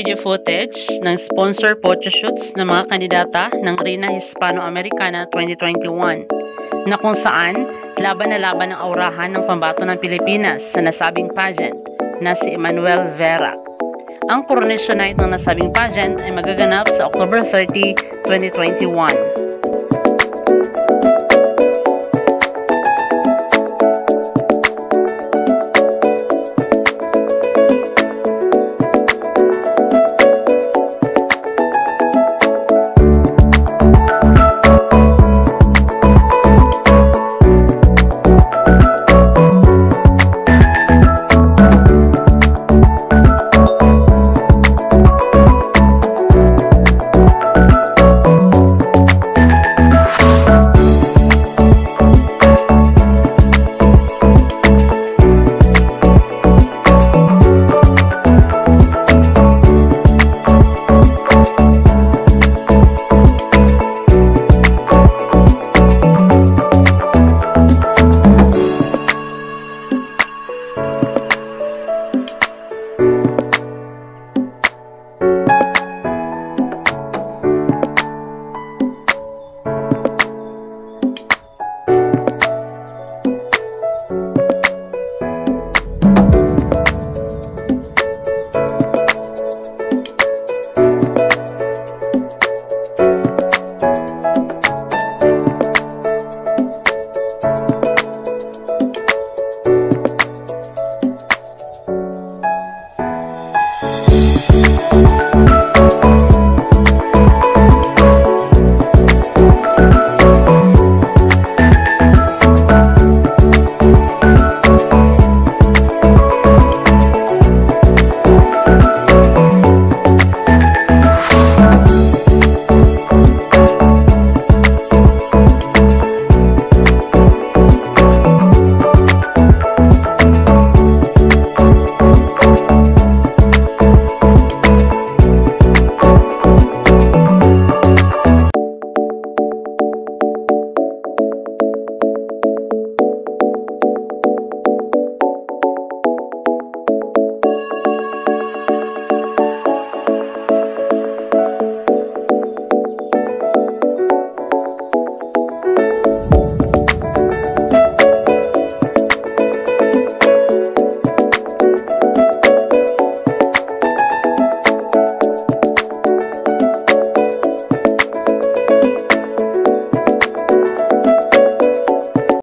video footage ng sponsor photoshoots ng mga kandidata ng Reina Hispanoamericana 2021 na kung saan laban na laban ang aurahan ng pambato ng Pilipinas sa nasabing pageant na si Emmanuelle Vera. Ang coronation night ng nasabing pageant ay magaganap sa October 30, 2021.